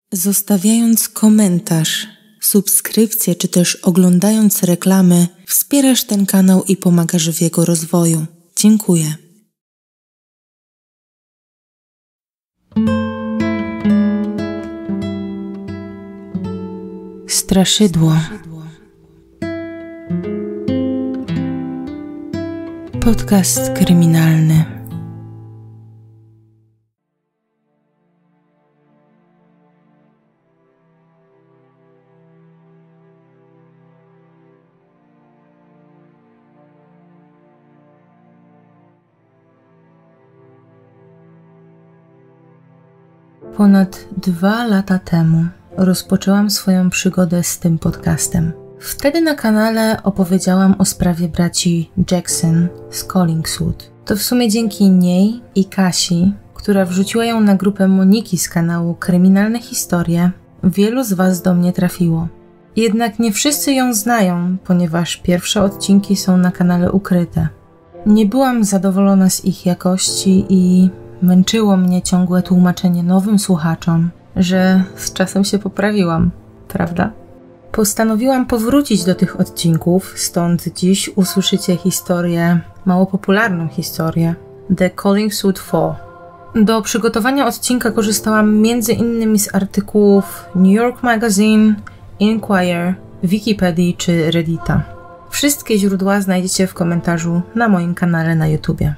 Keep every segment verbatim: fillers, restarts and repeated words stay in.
Zostawiając komentarz, subskrypcję czy też oglądając reklamy, wspierasz ten kanał i pomagasz w jego rozwoju. Dziękuję. Straszydło. Podcast kryminalny. Ponad dwa lata temu rozpoczęłam swoją przygodę z tym podcastem. Wtedy na kanale opowiedziałam o sprawie braci Jackson z Collingswood. To w sumie dzięki niej i Kasi, która wrzuciła ją na grupę Moniki z kanału Kryminalne Historie, wielu z Was do mnie trafiło. Jednak nie wszyscy ją znają, ponieważ pierwsze odcinki są na kanale ukryte. Nie byłam zadowolona z ich jakości i męczyło mnie ciągłe tłumaczenie nowym słuchaczom, że z czasem się poprawiłam, prawda? Postanowiłam powrócić do tych odcinków, stąd dziś usłyszycie historię, mało popularną historię, The Collingswood Four. Do przygotowania odcinka korzystałam między innymi z artykułów New York Magazine, Inquirer, Wikipedii czy Reddita. Wszystkie źródła znajdziecie w komentarzu na moim kanale na YouTubie.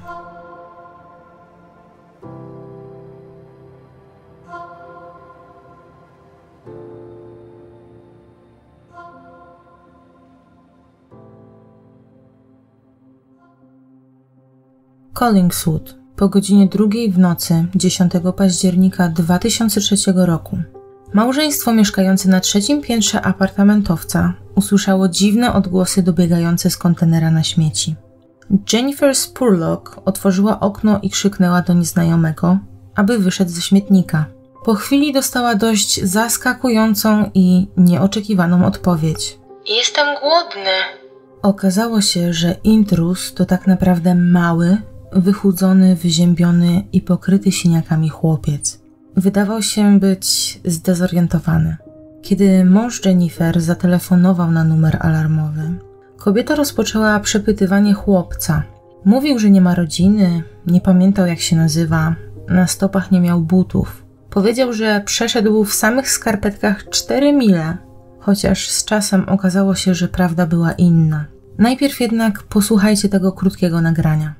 Collingswood. Po godzinie drugiej w nocy, dziesiątego października dwa tysiące trzeciego roku, małżeństwo mieszkające na trzecim piętrze apartamentowca usłyszało dziwne odgłosy dobiegające z kontenera na śmieci. Jennifer Spurlock otworzyła okno i krzyknęła do nieznajomego, aby wyszedł ze śmietnika. Po chwili dostała dość zaskakującą i nieoczekiwaną odpowiedź. Jestem głodny. Okazało się, że intruz to tak naprawdę mały, wychudzony, wyziębiony i pokryty siniakami chłopiec. Wydawał się być zdezorientowany. Kiedy mąż Jennifer zatelefonował na numer alarmowy, kobieta rozpoczęła przepytywanie chłopca. Mówił, że nie ma rodziny, nie pamiętał jak się nazywa, na stopach nie miał butów. Powiedział, że przeszedł w samych skarpetkach cztery mile, chociaż z czasem okazało się, że prawda była inna. Najpierw jednak posłuchajcie tego krótkiego nagrania.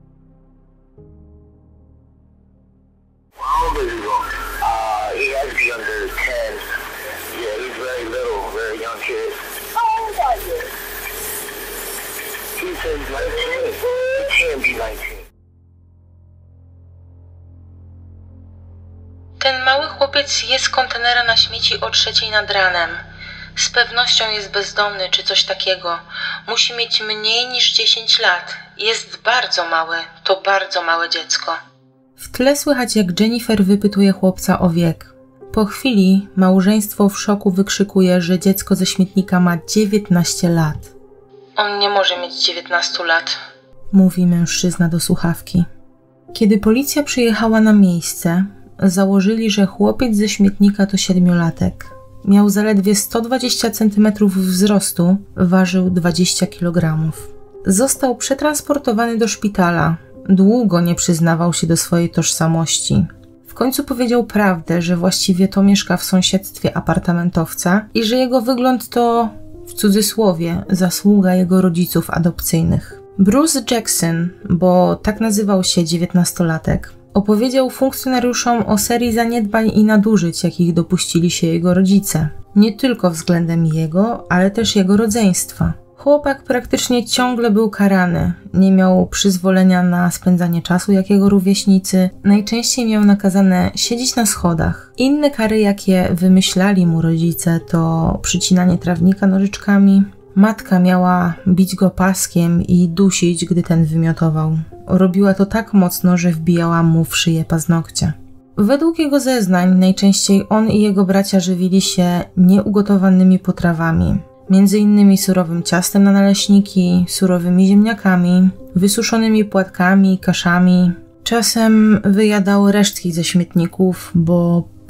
Ten mały chłopiec jest z kontenera na śmieci o trzeciej nad ranem. Z pewnością jest bezdomny czy coś takiego. Musi mieć mniej niż dziesięć lat. Jest bardzo mały. To bardzo małe dziecko. W tle słychać, jak Jennifer wypytuje chłopca o wiek. Po chwili małżeństwo w szoku wykrzykuje, że dziecko ze śmietnika ma dziewiętnaście lat. On nie może mieć dziewiętnastu lat, mówi mężczyzna do słuchawki. Kiedy policja przyjechała na miejsce, założyli, że chłopiec ze śmietnika to siedmiolatek. Miał zaledwie sto dwadzieścia centymetrów wzrostu, ważył dwadzieścia kilogramów. Został przetransportowany do szpitala. Długo nie przyznawał się do swojej tożsamości. W końcu powiedział prawdę, że właściwie to mieszka w sąsiedztwie apartamentowca i że jego wygląd to, w cudzysłowie, zasługa jego rodziców adopcyjnych. Bruce Jackson, bo tak nazywał się dziewiętnastolatek, opowiedział funkcjonariuszom o serii zaniedbań i nadużyć, jakich dopuścili się jego rodzice. Nie tylko względem jego, ale też jego rodzeństwa. Chłopak praktycznie ciągle był karany. Nie miał przyzwolenia na spędzanie czasu jak jego rówieśnicy. Najczęściej miał nakazane siedzieć na schodach. Inne kary, jakie wymyślali mu rodzice, to przycinanie trawnika nożyczkami. Matka miała bić go paskiem i dusić, gdy ten wymiotował. Robiła to tak mocno, że wbijała mu w szyję paznokcie. Według jego zeznań najczęściej on i jego bracia żywili się nieugotowanymi potrawami. Między innymi surowym ciastem na naleśniki, surowymi ziemniakami, wysuszonymi płatkami, kaszami. Czasem wyjadał resztki ze śmietników, bo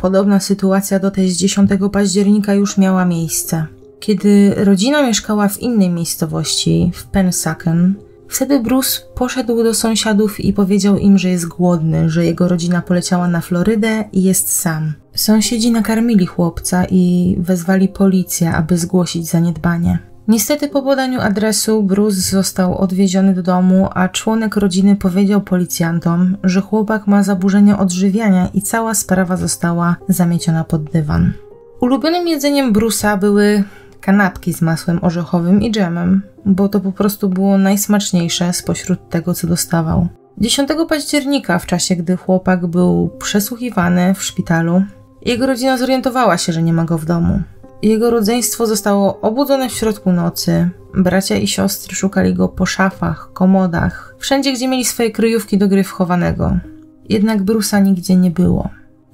podobna sytuacja do tej z dziesiątego października już miała miejsce. Kiedy rodzina mieszkała w innej miejscowości, w Pensacola, wtedy Bruce poszedł do sąsiadów i powiedział im, że jest głodny, że jego rodzina poleciała na Florydę i jest sam. Sąsiedzi nakarmili chłopca i wezwali policję, aby zgłosić zaniedbanie. Niestety po podaniu adresu Bruce został odwieziony do domu, a członek rodziny powiedział policjantom, że chłopak ma zaburzenia odżywiania i cała sprawa została zamieciona pod dywan. Ulubionym jedzeniem Bruce'a były kanapki z masłem orzechowym i dżemem, bo to po prostu było najsmaczniejsze spośród tego, co dostawał. dziesiątego października, w czasie gdy chłopak był przesłuchiwany w szpitalu, jego rodzina zorientowała się, że nie ma go w domu. Jego rodzeństwo zostało obudzone w środku nocy. Bracia i siostry szukali go po szafach, komodach, wszędzie, gdzie mieli swoje kryjówki do gry wchowanego. Jednak Bruce'a nigdzie nie było.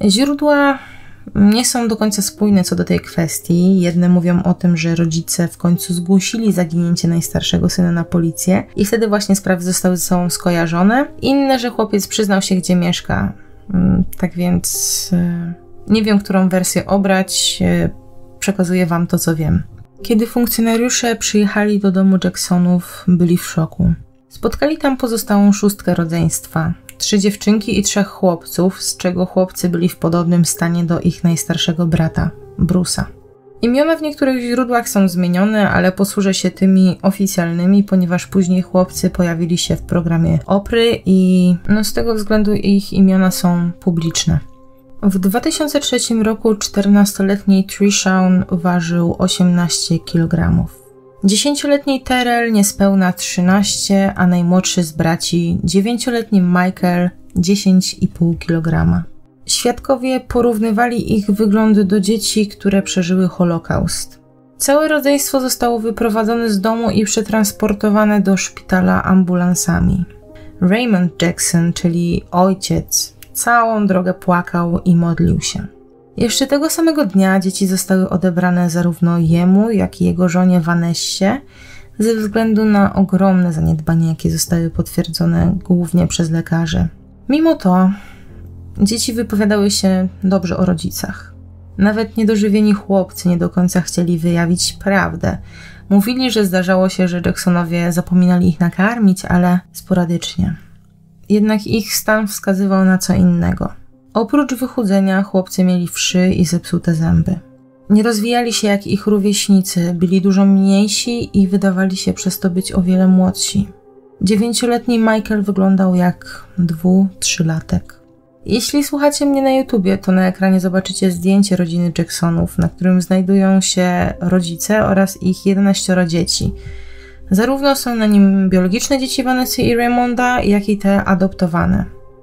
Źródła nie są do końca spójne co do tej kwestii. Jedne mówią o tym, że rodzice w końcu zgłosili zaginięcie najstarszego syna na policję i wtedy właśnie sprawy zostały ze sobą skojarzone. Inne, że chłopiec przyznał się, gdzie mieszka. Tak więc nie wiem, którą wersję obrać. Przekazuję wam to, co wiem. Kiedy funkcjonariusze przyjechali do domu Jacksonów, byli w szoku. Spotkali tam pozostałą szóstkę rodzeństwa. Trzy dziewczynki i trzech chłopców, z czego chłopcy byli w podobnym stanie do ich najstarszego brata, Bruce'a. Imiona w niektórych źródłach są zmienione, ale posłużę się tymi oficjalnymi, ponieważ później chłopcy pojawili się w programie Opry i no, z tego względu ich imiona są publiczne. W dwa tysiące trzecim roku czternastoletni Trishawn ważył osiemnaście kilogramów. dziesięcioletni Terrell niespełna trzynaście, a najmłodszy z braci, dziewięcioletni Michael, dziesięć i pół kilograma. Świadkowie porównywali ich wygląd do dzieci, które przeżyły Holokaust. Całe rodzeństwo zostało wyprowadzone z domu i przetransportowane do szpitala ambulansami. Raymond Jackson, czyli ojciec, całą drogę płakał i modlił się. Jeszcze tego samego dnia dzieci zostały odebrane zarówno jemu, jak i jego żonie Vanessie ze względu na ogromne zaniedbania, jakie zostały potwierdzone głównie przez lekarzy. Mimo to dzieci wypowiadały się dobrze o rodzicach. Nawet niedożywieni chłopcy nie do końca chcieli wyjawić prawdę. Mówili, że zdarzało się, że Jacksonowie zapominali ich nakarmić, ale sporadycznie. Jednak ich stan wskazywał na co innego. Oprócz wychudzenia chłopcy mieli wszy i zepsute zęby. Nie rozwijali się jak ich rówieśnicy, byli dużo mniejsi i wydawali się przez to być o wiele młodsi. Dziewięcioletni Michael wyglądał jak dwu-, trzylatek. Jeśli słuchacie mnie na YouTubie, to na ekranie zobaczycie zdjęcie rodziny Jacksonów, na którym znajdują się rodzice oraz ich jedenaścioro dzieci. Zarówno są na nim biologiczne dzieci Vanessy i Raymonda, jak i te adoptowane.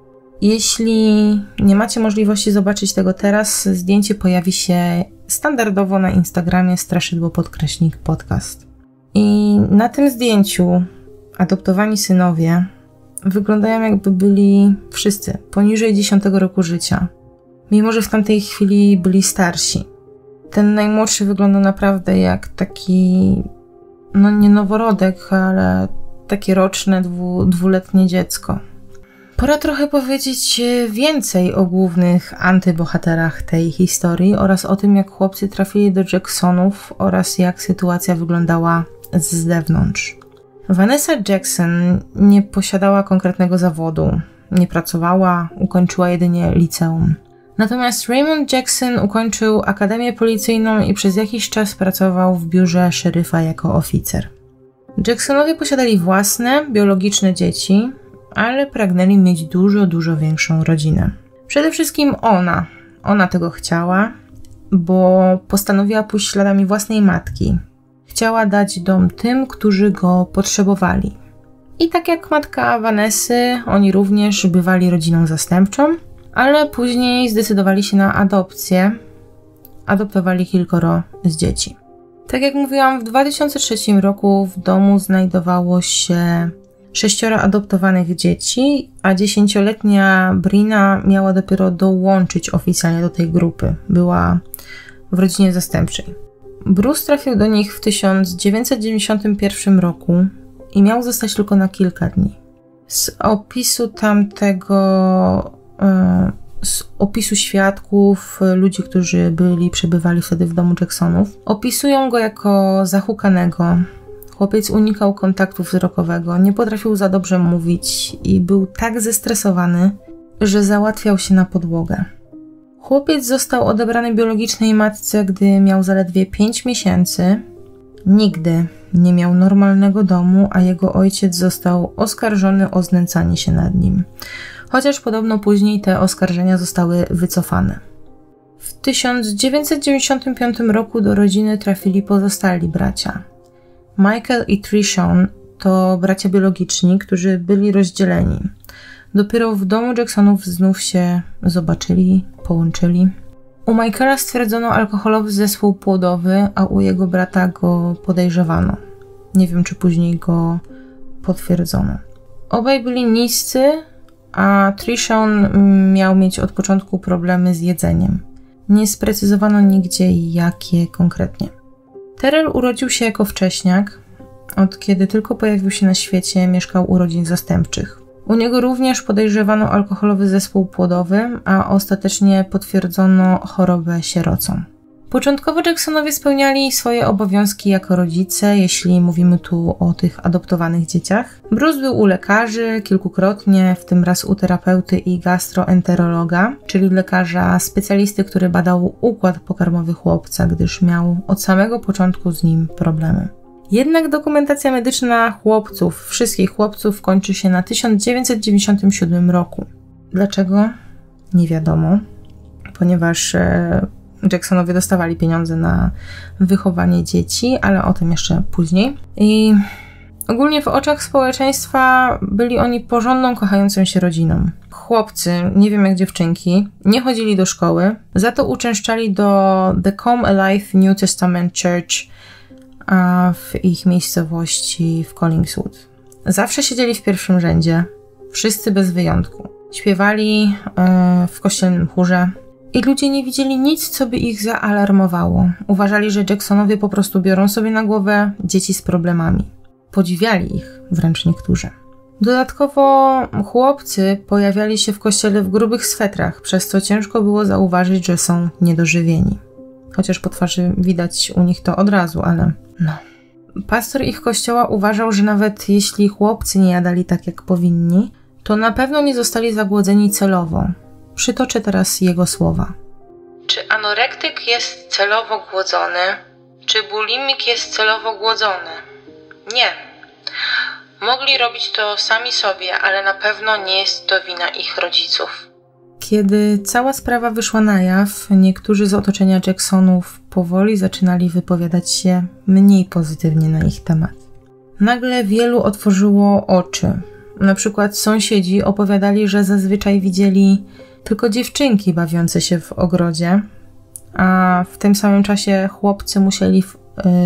Jeśli nie macie możliwości zobaczyć tego teraz, zdjęcie pojawi się standardowo na Instagramie straszydło podkreśnik podcast. I na tym zdjęciu adoptowani synowie wyglądają jakby byli wszyscy poniżej dziesiątego roku życia, mimo że w tamtej chwili byli starsi. Ten najmłodszy wygląda naprawdę jak taki, no nie noworodek, ale takie roczne, dwu, dwuletnie dziecko. Pora trochę powiedzieć więcej o głównych antybohaterach tej historii oraz o tym, jak chłopcy trafili do Jacksonów oraz jak sytuacja wyglądała z zewnątrz. Vanessa Jackson nie posiadała konkretnego zawodu, nie pracowała, ukończyła jedynie liceum. Natomiast Raymond Jackson ukończył akademię policyjną i przez jakiś czas pracował w biurze szeryfa jako oficer. Jacksonowie posiadali własne, biologiczne dzieci, ale pragnęli mieć dużo, dużo większą rodzinę. Przede wszystkim ona. Ona tego chciała, bo postanowiła pójść śladami własnej matki. Chciała dać dom tym, którzy go potrzebowali. I tak jak matka Vanessy, oni również bywali rodziną zastępczą, ale później zdecydowali się na adopcję. Adoptowali kilkoro z dzieci. Tak jak mówiłam, w dwa tysiące trzecim roku w domu znajdowało się sześcioro adoptowanych dzieci, a dziesięcioletnia Brina miała dopiero dołączyć oficjalnie do tej grupy. Była w rodzinie zastępczej. Bruce trafił do nich w tysiąc dziewięćset dziewięćdziesiątym pierwszym roku i miał zostać tylko na kilka dni. Z opisu tamtego, z opisu świadków, ludzi, którzy byli, przebywali wtedy w domu Jacksonów. Opisują go jako zahukanego. Chłopiec unikał kontaktu wzrokowego, nie potrafił za dobrze mówić i był tak zestresowany, że załatwiał się na podłogę. Chłopiec został odebrany biologicznej matce, gdy miał zaledwie pięć miesięcy. Nigdy nie miał normalnego domu, a jego ojciec został oskarżony o znęcanie się nad nim. Chociaż podobno później te oskarżenia zostały wycofane. W tysiąc dziewięćset dziewięćdziesiątym piątym roku do rodziny trafili pozostali bracia. Michael i Trishon to bracia biologiczni, którzy byli rozdzieleni. Dopiero w domu Jacksonów znów się zobaczyli, połączyli. U Michaela stwierdzono alkoholowy zespół płodowy, a u jego brata go podejrzewano. Nie wiem, czy później go potwierdzono. Obaj byli niscy, a Trishon miał mieć od początku problemy z jedzeniem. Nie sprecyzowano nigdzie, jakie konkretnie. Terrell urodził się jako wcześniak. Od kiedy tylko pojawił się na świecie, mieszkał u rodzin zastępczych. U niego również podejrzewano alkoholowy zespół płodowy, a ostatecznie potwierdzono chorobę sierocą. Początkowo Jacksonowie spełniali swoje obowiązki jako rodzice, jeśli mówimy tu o tych adoptowanych dzieciach. Bruce był u lekarzy kilkukrotnie, w tym raz u terapeuty i gastroenterologa, czyli lekarza specjalisty, który badał układ pokarmowy chłopca, gdyż miał od samego początku z nim problemy. Jednak dokumentacja medyczna chłopców, wszystkich chłopców, kończy się na tysiąc dziewięćset dziewięćdziesiątym siódmym roku. Dlaczego? Nie wiadomo, ponieważ e, Jacksonowie dostawali pieniądze na wychowanie dzieci, ale o tym jeszcze później. I ogólnie w oczach społeczeństwa byli oni porządną, kochającą się rodziną. Chłopcy, nie wiem jak dziewczynki, nie chodzili do szkoły, za to uczęszczali do The Come Alive New Testament Church a w ich miejscowości w Collingswood. Zawsze siedzieli w pierwszym rzędzie, wszyscy bez wyjątku. Śpiewali e, w kościelnym chórze i ludzie nie widzieli nic, co by ich zaalarmowało. Uważali, że Jacksonowie po prostu biorą sobie na głowę dzieci z problemami. Podziwiali ich wręcz niektórzy. Dodatkowo chłopcy pojawiali się w kościele w grubych swetrach, przez co ciężko było zauważyć, że są niedożywieni. Chociaż po twarzy widać u nich to od razu, ale no. Pastor ich kościoła uważał, że nawet jeśli chłopcy nie jadali tak jak powinni, to na pewno nie zostali zagłodzeni celowo. Przytoczę teraz jego słowa. Czy anorektyk jest celowo głodzony? Czy bulimik jest celowo głodzony? Nie. Mogli robić to sami sobie, ale na pewno nie jest to wina ich rodziców. Kiedy cała sprawa wyszła na jaw, niektórzy z otoczenia Jacksonów powoli zaczynali wypowiadać się mniej pozytywnie na ich temat. Nagle wielu otworzyło oczy. Na przykład sąsiedzi opowiadali, że zazwyczaj widzieli tylko dziewczynki bawiące się w ogrodzie, a w tym samym czasie chłopcy musieli w y,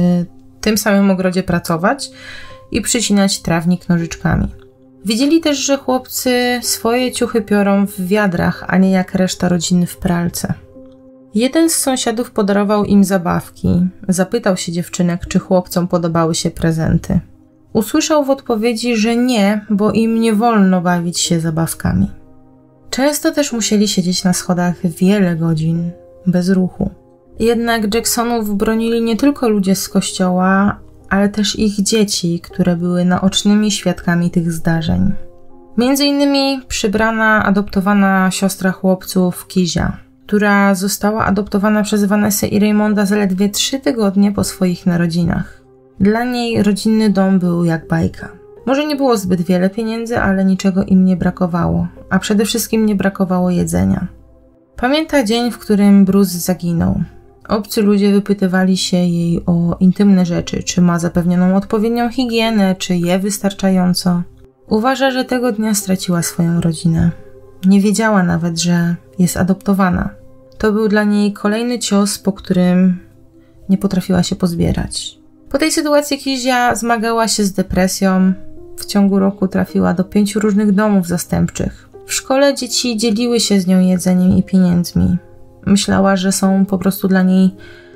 tym samym ogrodzie pracować i przycinać trawnik nożyczkami. Widzieli też, że chłopcy swoje ciuchy piorą w wiadrach, a nie jak reszta rodziny w pralce. Jeden z sąsiadów podarował im zabawki. Zapytał się dziewczynek, czy chłopcom podobały się prezenty. Usłyszał w odpowiedzi, że nie, bo im nie wolno bawić się zabawkami. Często też musieli siedzieć na schodach wiele godzin, bez ruchu. Jednak Jacksonów bronili nie tylko ludzie z kościoła, ale też ich dzieci, które były naocznymi świadkami tych zdarzeń. Między innymi przybrana, adoptowana siostra chłopców Kizia, która została adoptowana przez Vanessę i Raymonda zaledwie trzy tygodnie po swoich narodzinach. Dla niej rodzinny dom był jak bajka. Może nie było zbyt wiele pieniędzy, ale niczego im nie brakowało, a przede wszystkim nie brakowało jedzenia. Pamięta dzień, w którym Bruce zaginął. Obcy ludzie wypytywali się jej o intymne rzeczy, czy ma zapewnioną odpowiednią higienę, czy je wystarczająco. Uważa, że tego dnia straciła swoją rodzinę. Nie wiedziała nawet, że jest adoptowana. To był dla niej kolejny cios, po którym nie potrafiła się pozbierać. Po tej sytuacji Kizia zmagała się z depresją. W ciągu roku trafiła do pięciu różnych domów zastępczych. W szkole dzieci dzieliły się z nią jedzeniem i pieniędzmi. Myślała, że są po prostu dla niej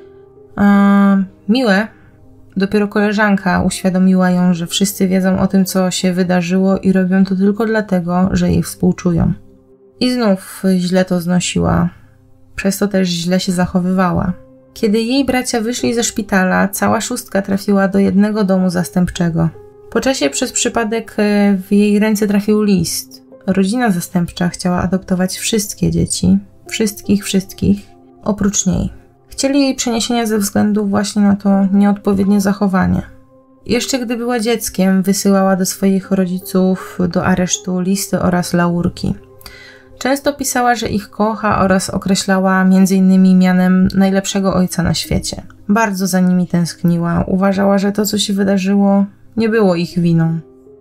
e, miłe. Dopiero koleżanka uświadomiła ją, że wszyscy wiedzą o tym, co się wydarzyło i robią to tylko dlatego, że jej współczują. I znów źle to znosiła. Przez to też źle się zachowywała. Kiedy jej bracia wyszli ze szpitala, cała szóstka trafiła do jednego domu zastępczego. Po czasie przez przypadek w jej ręce trafił list. Rodzina zastępcza chciała adoptować wszystkie dzieci. Wszystkich, wszystkich. Oprócz niej. Chcieli jej przeniesienia ze względu właśnie na to nieodpowiednie zachowanie. Jeszcze gdy była dzieckiem, wysyłała do swoich rodziców do aresztu listy oraz laurki. Często pisała, że ich kocha oraz określała między innymi mianem najlepszego ojca na świecie. Bardzo za nimi tęskniła. Uważała, że to, co się wydarzyło, nie było ich winą.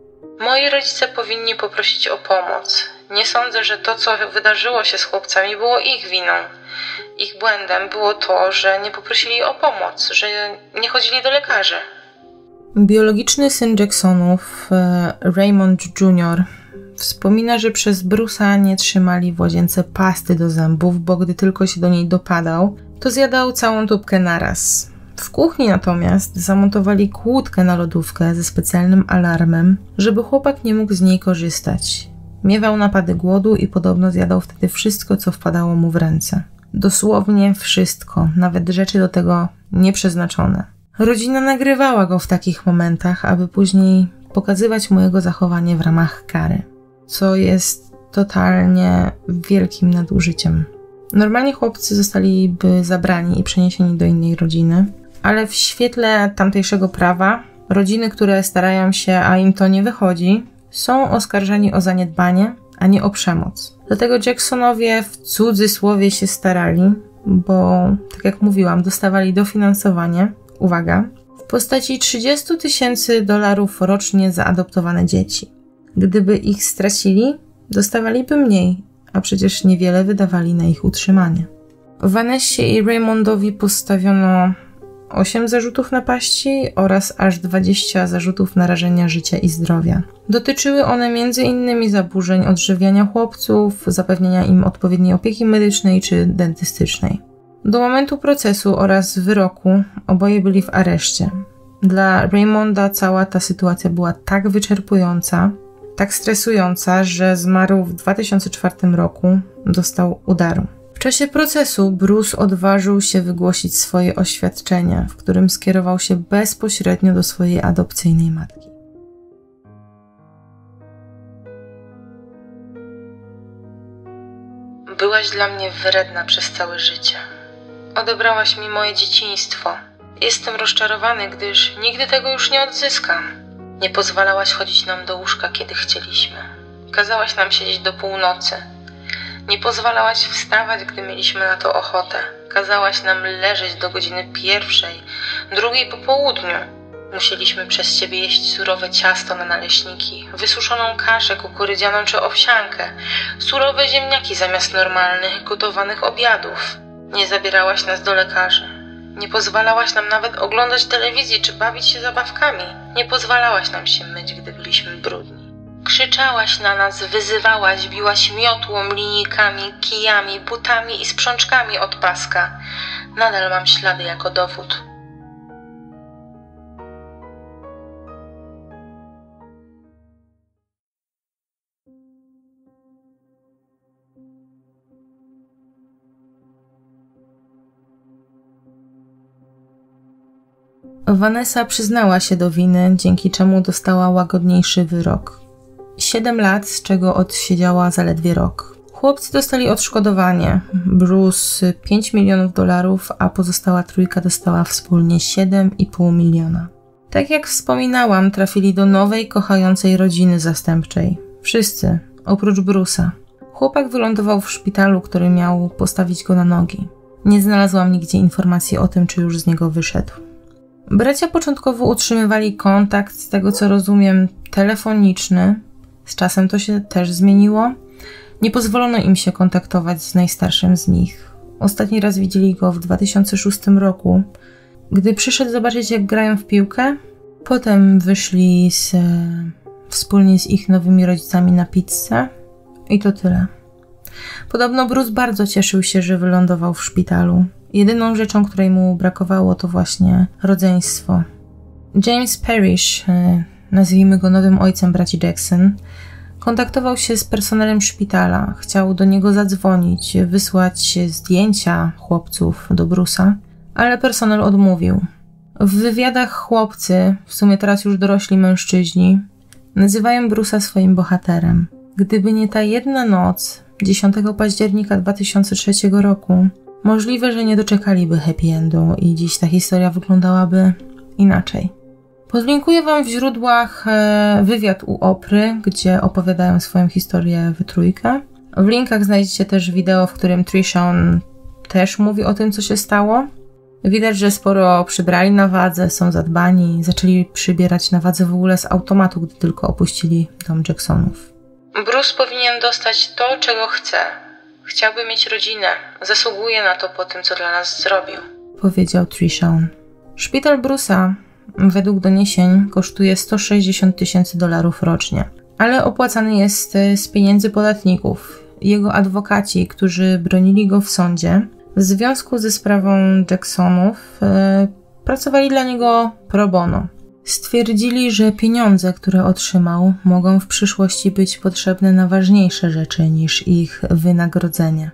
Moi rodzice powinni poprosić o pomoc. Nie sądzę, że to, co wydarzyło się z chłopcami, było ich winą. Ich błędem było to, że nie poprosili o pomoc, że nie chodzili do lekarzy. Biologiczny syn Jacksonów, Raymond junior, wspomina, że przez Bruce'a nie trzymali w łazience pasty do zębów, bo gdy tylko się do niej dopadał, to zjadał całą tubkę naraz. W kuchni natomiast zamontowali kłódkę na lodówkę ze specjalnym alarmem, żeby chłopak nie mógł z niej korzystać. Miewał napady głodu i podobno zjadał wtedy wszystko, co wpadało mu w ręce. Dosłownie wszystko, nawet rzeczy do tego nieprzeznaczone. Rodzina nagrywała go w takich momentach, aby później pokazywać mu jego zachowanie w ramach kary, co jest totalnie wielkim nadużyciem. Normalnie chłopcy zostaliby zabrani i przeniesieni do innej rodziny, ale w świetle tamtejszego prawa rodziny, które starają się, a im to nie wychodzi, są oskarżani o zaniedbanie, a nie o przemoc. Dlatego Jacksonowie w cudzysłowie się starali, bo, tak jak mówiłam, dostawali dofinansowanie, uwaga, w postaci trzydzieści tysięcy dolarów rocznie za adoptowane dzieci. Gdyby ich stracili, dostawaliby mniej, a przecież niewiele wydawali na ich utrzymanie. Vanessie i Raymondowi postawiono osiem zarzutów napaści oraz aż dwadzieścia zarzutów narażenia życia i zdrowia. Dotyczyły one między innymi zaburzeń odżywiania chłopców, zapewnienia im odpowiedniej opieki medycznej czy dentystycznej. Do momentu procesu oraz wyroku oboje byli w areszcie. Dla Raymonda cała ta sytuacja była tak wyczerpująca, tak stresująca, że zmarł w dwa tysiące czwartym roku, dostał udaru. W czasie procesu Bruce odważył się wygłosić swoje oświadczenie, w którym skierował się bezpośrednio do swojej adopcyjnej matki. Byłaś dla mnie wredna przez całe życie. Odebrałaś mi moje dzieciństwo. Jestem rozczarowany, gdyż nigdy tego już nie odzyskam. Nie pozwalałaś chodzić nam do łóżka, kiedy chcieliśmy. Kazałaś nam siedzieć do północy. Nie pozwalałaś wstawać, gdy mieliśmy na to ochotę. Kazałaś nam leżeć do godziny pierwszej, drugiej po południu. Musieliśmy przez ciebie jeść surowe ciasto na naleśniki, wysuszoną kaszę kukurydzianą czy owsiankę, surowe ziemniaki zamiast normalnych, gotowanych obiadów. Nie zabierałaś nas do lekarzy. Nie pozwalałaś nam nawet oglądać telewizji czy bawić się zabawkami. Nie pozwalałaś nam się myć, gdy byliśmy brudni. Krzyczałaś na nas, wyzywałaś, biłaś miotłą, linijkami, kijami, butami i sprzączkami od paska. Nadal mam ślady jako dowód. Vanessa przyznała się do winy, dzięki czemu dostała łagodniejszy wyrok. Siedem lat, z czego odsiedziała zaledwie rok. Chłopcy dostali odszkodowanie. Bruce pięć milionów dolarów, a pozostała trójka dostała wspólnie siedem i pół miliona. Tak jak wspominałam, trafili do nowej, kochającej rodziny zastępczej. Wszyscy, oprócz Bruce'a. Chłopak wylądował w szpitalu, który miał postawić go na nogi. Nie znalazłam nigdzie informacji o tym, czy już z niego wyszedł. Bracia początkowo utrzymywali kontakt, z tego co rozumiem, telefoniczny. Z czasem to się też zmieniło. Nie pozwolono im się kontaktować z najstarszym z nich. Ostatni raz widzieli go w dwa tysiące szóstym roku, gdy przyszedł zobaczyć, jak grają w piłkę. Potem wyszli z, wspólnie z ich nowymi rodzicami na pizzę i to tyle. Podobno Bruce bardzo cieszył się, że wylądował w szpitalu. Jedyną rzeczą, której mu brakowało, to właśnie rodzeństwo. James Parrish, nazwijmy go nowym ojcem braci Jackson, Kontaktował się z personelem szpitala, chciał do niego zadzwonić, wysłać zdjęcia chłopców do Bruce'a, ale personel odmówił. W wywiadach chłopcy, w sumie teraz już dorośli mężczyźni, nazywają Bruce'a swoim bohaterem. Gdyby nie ta jedna noc, dziesiątego października dwa tysiące trzeciego roku, możliwe, że nie doczekaliby happy endu i dziś ta historia wyglądałaby inaczej. Podlinkuję Wam w źródłach wywiad u Opry, gdzie opowiadają swoją historię w trójkę. W linkach znajdziecie też wideo, w którym Trishon też mówi o tym, co się stało. Widać, że sporo przybrali na wadze, są zadbani, zaczęli przybierać na wadze w ogóle z automatu, gdy tylko opuścili dom Jacksonów. Bruce powinien dostać to, czego chce. Chciałby mieć rodzinę. Zasługuje na to po tym, co dla nas zrobił, powiedział Trishon. Szpital Bruce'a według doniesień kosztuje sto sześćdziesiąt tysięcy dolarów rocznie, ale opłacany jest z pieniędzy podatników. Jego adwokaci, którzy bronili go w sądzie, w związku ze sprawą Jacksonów e, pracowali dla niego pro bono. Stwierdzili, że pieniądze, które otrzymał, mogą w przyszłości być potrzebne na ważniejsze rzeczy niż ich wynagrodzenie.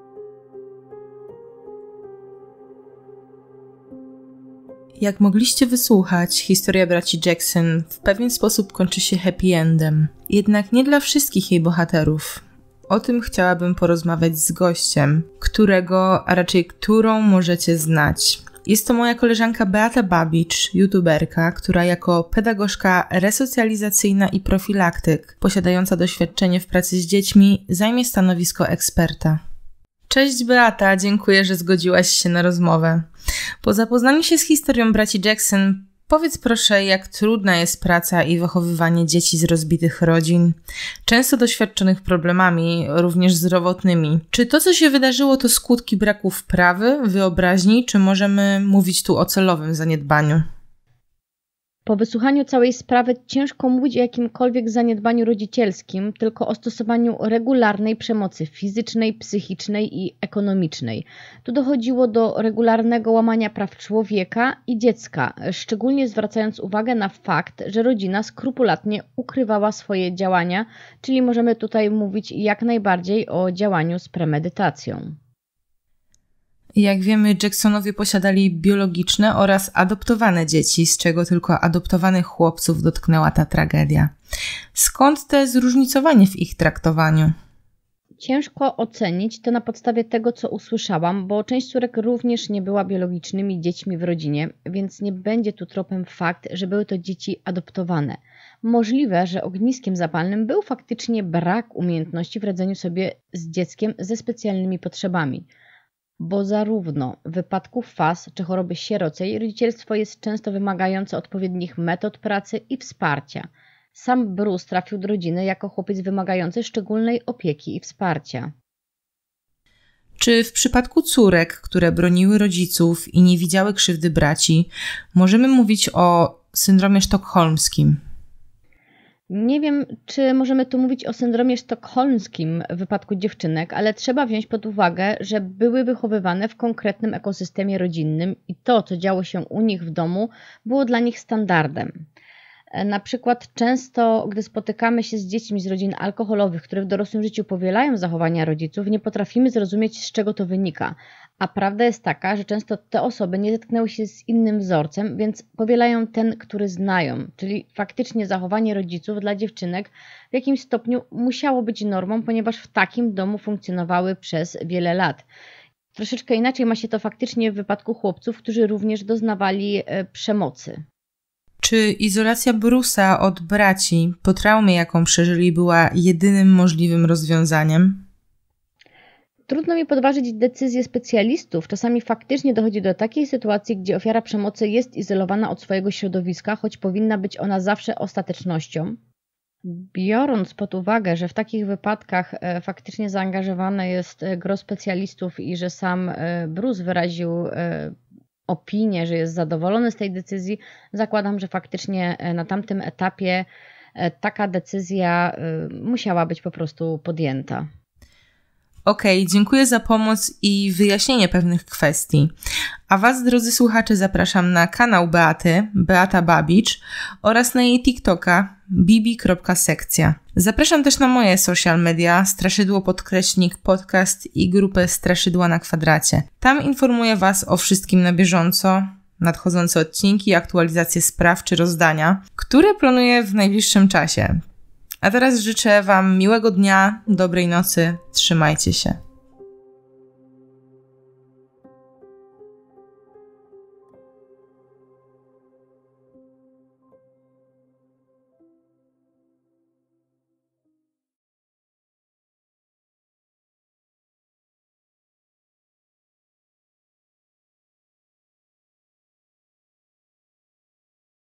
Jak mogliście wysłuchać, historia braci Jackson w pewien sposób kończy się happy endem. Jednak nie dla wszystkich jej bohaterów. O tym chciałabym porozmawiać z gościem, którego, a raczej którą możecie znać. Jest to moja koleżanka Beata Babicz, youtuberka, która jako pedagogzka resocjalizacyjna i profilaktyk, posiadająca doświadczenie w pracy z dziećmi, zajmie stanowisko eksperta. Cześć Beata, dziękuję, że zgodziłaś się na rozmowę. Po zapoznaniu się z historią braci Jackson, powiedz proszę, jak trudna jest praca i wychowywanie dzieci z rozbitych rodzin, często doświadczonych problemami, również zdrowotnymi. Czy to, co się wydarzyło, to skutki braku wprawy, wyobraźni, czy możemy mówić tu o celowym zaniedbaniu? Po wysłuchaniu całej sprawy ciężko mówić o jakimkolwiek zaniedbaniu rodzicielskim, tylko o stosowaniu regularnej przemocy fizycznej, psychicznej i ekonomicznej. Tu dochodziło do regularnego łamania praw człowieka i dziecka, szczególnie zwracając uwagę na fakt, że rodzina skrupulatnie ukrywała swoje działania, czyli możemy tutaj mówić jak najbardziej o działaniu z premedytacją. Jak wiemy, Jacksonowie posiadali biologiczne oraz adoptowane dzieci, z czego tylko adoptowanych chłopców dotknęła ta tragedia. Skąd te zróżnicowanie w ich traktowaniu? Ciężko ocenić to na podstawie tego, co usłyszałam, bo część córek również nie była biologicznymi dziećmi w rodzinie, więc nie będzie tu tropem fakt, że były to dzieci adoptowane. Możliwe, że ogniskiem zapalnym był faktycznie brak umiejętności w radzeniu sobie z dzieckiem ze specjalnymi potrzebami. Bo zarówno w wypadku F A S czy choroby sierocej rodzicielstwo jest często wymagające odpowiednich metod pracy i wsparcia. Sam Bruce trafił do rodziny jako chłopiec wymagający szczególnej opieki i wsparcia. Czy w przypadku córek, które broniły rodziców i nie widziały krzywdy braci, możemy mówić o syndromie sztokholmskim? Nie wiem, czy możemy tu mówić o syndromie sztokholmskim w wypadku dziewczynek, ale trzeba wziąć pod uwagę, że były wychowywane w konkretnym ekosystemie rodzinnym i to, co działo się u nich w domu, było dla nich standardem. Na przykład często, gdy spotykamy się z dziećmi z rodzin alkoholowych, które w dorosłym życiu powielają zachowania rodziców, nie potrafimy zrozumieć, z czego to wynika. A prawda jest taka, że często te osoby nie zetknęły się z innym wzorcem, więc powielają ten, który znają. Czyli faktycznie zachowanie rodziców dla dziewczynek w jakimś stopniu musiało być normą, ponieważ w takim domu funkcjonowały przez wiele lat. Troszeczkę inaczej ma się to faktycznie w wypadku chłopców, którzy również doznawali przemocy. Czy izolacja Bruce'a od braci po traumie, jaką przeżyli, była jedynym możliwym rozwiązaniem? Trudno mi podważyć decyzje specjalistów. Czasami faktycznie dochodzi do takiej sytuacji, gdzie ofiara przemocy jest izolowana od swojego środowiska, choć powinna być ona zawsze ostatecznością. Biorąc pod uwagę, że w takich wypadkach faktycznie zaangażowane jest gro specjalistów i że sam Bruce wyraził opinię, że jest zadowolony z tej decyzji, zakładam, że faktycznie na tamtym etapie taka decyzja musiała być po prostu podjęta. Okej, okay, dziękuję za pomoc i wyjaśnienie pewnych kwestii. A Was, drodzy słuchacze, zapraszam na kanał Beaty, Beata Babicz, oraz na jej TikToka bibi kropka sekcja. Zapraszam też na moje social media, Straszydło podkreśnik podcast i grupę Straszydła na kwadracie. Tam informuję Was o wszystkim na bieżąco, nadchodzące odcinki, aktualizacje spraw czy rozdania, które planuję w najbliższym czasie. A teraz życzę Wam miłego dnia, dobrej nocy, trzymajcie się.